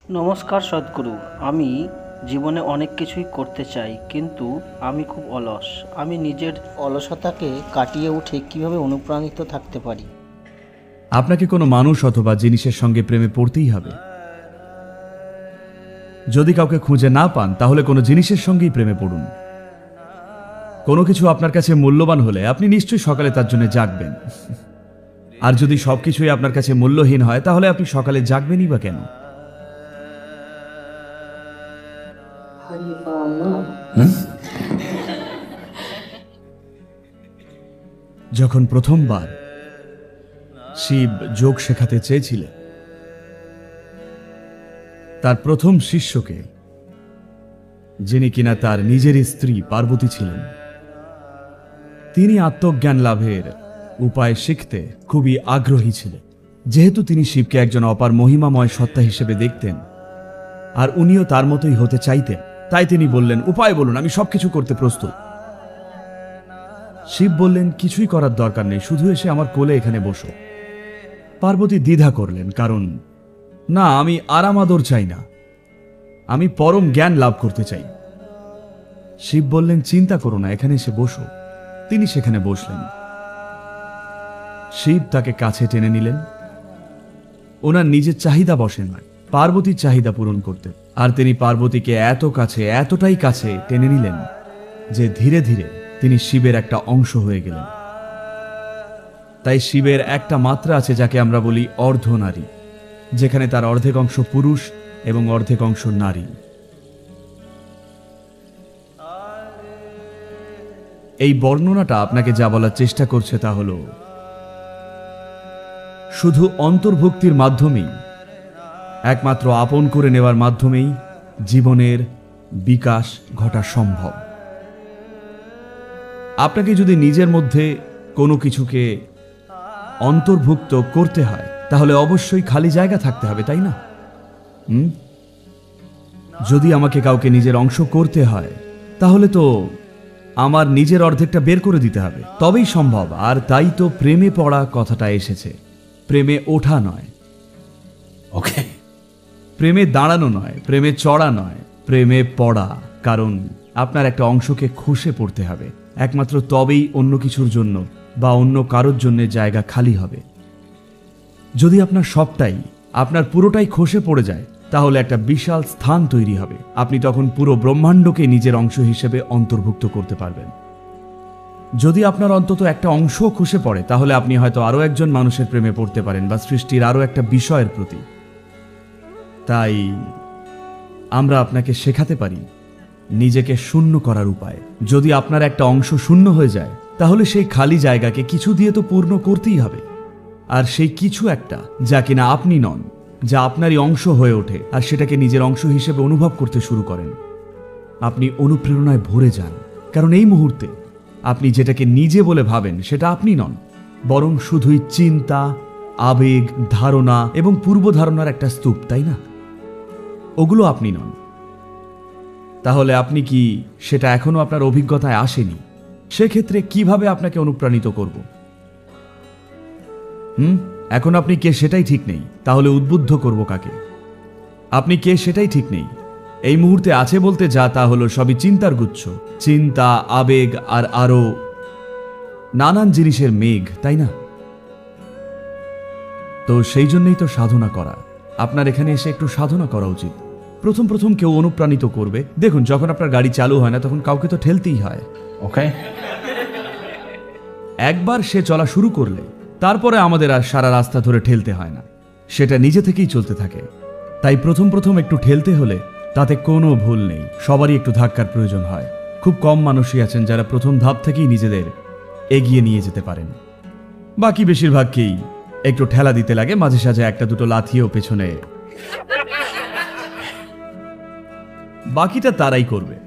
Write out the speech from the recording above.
নমস্কার সদ্গুরু। আমি জীবনে অনেক কিছুই করতে চাই, কিন্তু আমি খুব অলস। আমি নিজের অলসতাকে কাটিয়ে উঠে কিভাবে অনুপ্রাণিত থাকতে পারি? আপনাকে কোনো মানুষ অথবা জিনিসের সঙ্গে প্রেমে পড়তেই হবে। যদি কাউকে খুঁজে না পান তাহলে কোনো জিনিসের সঙ্গেই প্রেমে পড়ুন। কোনো কিছু আপনার কাছে মূল্যবান হলে আপনি নিশ্চয়ই সকালে তার জন্য জাগবেন। আর যদি সবকিছুই আপনার কাছে মূল্যহীন হয় তাহলে আপনি সকালে জাগবেনই বা কেন? যখন প্রথমবার শিব যোগ শেখাতে চেয়েছিলেন, তার প্রথম শিষ্যকে, যিনি কিনা তার নিজের স্ত্রী পার্বতী ছিলেন, তিনি আত্মজ্ঞান লাভের উপায় শিখতে খুবই আগ্রহী ছিলেন। যেহেতু তিনি শিবকে একজন অপার মহিমাময় সত্তা হিসেবে দেখতেন আর উনিও তার মতোই হতে চাইতেন, তাই তিনি বললেন, উপায় বলুন, আমি সবকিছু করতে প্রস্তুত। শিব বললেন, কিছুই করার দরকার নেই, শুধু এসে আমার কোলে এখানে বসো। পার্বতী দ্বিধা করলেন, কারণ না, আমি আরাম আদর চাই না, আমি পরম জ্ঞান লাভ করতে চাই। শিব বললেন, চিন্তা করো না, এখানে এসে বসো। তিনি সেখানে বসলেন। শিব তাকে কাছে টেনে নিলেন। ওনার নিজের চাহিদা বসেন নয়, পার্বতীর চাহিদা পূরণ করতে। আর তিনি পার্বতীকে এত কাছে, এতটাই কাছে টেনে নিলেন যে ধীরে ধীরে তিনি শিবের একটা অংশ হয়ে গেলেন। তাই শিবের একটা মাত্রা আছে যাকে আমরা বলি অর্ধনারী, যেখানে তার অর্ধেক অংশ পুরুষ এবং অর্ধেক অংশ নারী। এই বর্ণনাটা আপনাকে যা বলার চেষ্টা করছে তা হল, শুধু অন্তর্ভুক্তির মাধ্যমেই, একমাত্র আপন করে নেওয়ার মাধ্যমেই জীবনের বিকাশ ঘটা সম্ভব। আপনাকে যদি নিজের মধ্যে কোনো কিছুকে অন্তর্ভুক্ত করতে হয় তাহলে অবশ্যই খালি জায়গা থাকতে হবে, তাই না? যদি আমাকে কাউকে নিজের অংশ করতে হয় তাহলে তো আমার নিজের অর্ধেকটা বের করে দিতে হবে, তবেই সম্ভব। আর তাই তো প্রেমে পড়া কথাটা এসেছে। প্রেমে ওঠা নয়, ওকে, প্রেমে দাঁড়ানো নয়, প্রেমে চড়া নয়, প্রেমে পড়া। কারণ আপনার একটা অংশকে খসে পড়তে হবে, একমাত্র তবেই অন্য কিছুর জন্য বা অন্য কারোর জন্য জায়গা খালি হবে। যদি আপনার সবটাই, আপনার পুরোটাই খসে পড়ে যায় তাহলে একটা বিশাল স্থান তৈরি হবে। আপনি তখন পুরো ব্রহ্মাণ্ডকে নিজের অংশ হিসেবে অন্তর্ভুক্ত করতে পারবেন। যদি আপনার অন্তত একটা অংশ খসে পড়ে তাহলে আপনি হয়তো আরো একজন মানুষের প্রেমে পড়তে পারেন বা সৃষ্টির আরো একটা বিষয়ের প্রতি। তাই আমরা আপনাকে শেখাতে পারি নিজেকে শূন্য করার উপায়। যদি আপনার একটা অংশ শূন্য হয়ে যায় তাহলে সেই খালি জায়গাকে কিছু দিয়ে তো পূর্ণ করতেই হবে। আর সেই কিছু একটা, যা কিনা আপনি নন, যা আপনারই অংশ হয়ে ওঠে আর সেটাকে নিজের অংশ হিসেবে অনুভব করতে শুরু করেন, আপনি অনুপ্রেরণায় ভরে যান। কারণ এই মুহূর্তে আপনি যেটাকে নিজে বলে ভাবেন সেটা আপনি নন, বরং শুধুই চিন্তা, আবেগ, ধারণা এবং পূর্ব ধারণার একটা স্তূপ, তাই না? ওগুলো আপনি নন। তাহলে আপনি কি সেটা এখনো আপনার অভিজ্ঞতায় আসেনি? সেক্ষেত্রে কিভাবে আপনাকে অনুপ্রাণিত করব? এখন আপনি কে সেটাই ঠিক নেই, তাহলে উদ্বুদ্ধ করব কাকে? আপনি কে সেটাই ঠিক নেই। এই মুহূর্তে আছে বলতে যা তা হলো সবই চিন্তার গুচ্ছ, চিন্তা, আবেগ আর আরো নানান জিনিসের মেঘ, তাই না? তো সেই জন্যই তো সাধনা করা। আপনার এখানে এসে একটু সাধনা করা উচিত। প্রথম প্রথম কেউ অনুপ্রাণিত করবে। দেখুন, যখন আপনার গাড়ি চালু হয় না তখন কাউকে তো ঠেলতেই হয়, ওকে। একবার সে চলা শুরু করলে তারপরে আমাদের আর সারা রাস্তা ধরে ঠেলতে হয় না, সেটা নিজে থেকেই চলতে থাকে। তাই প্রথম প্রথম একটু ঠেলতে হলে তাতে কোনো ভুল নেই, সবারই একটু ধাক্কার প্রয়োজন হয়। খুব কম মানুষই আছেন যারা প্রথম ধাপ থেকেই নিজেদের এগিয়ে নিয়ে যেতে পারেন। বাকি বেশিরভাগকেই একটু ঠেলা দিতে লাগে, মাঝে সাঝে একটা দুটো লাথিও পেছনে, বাকিটা তারাই করবে।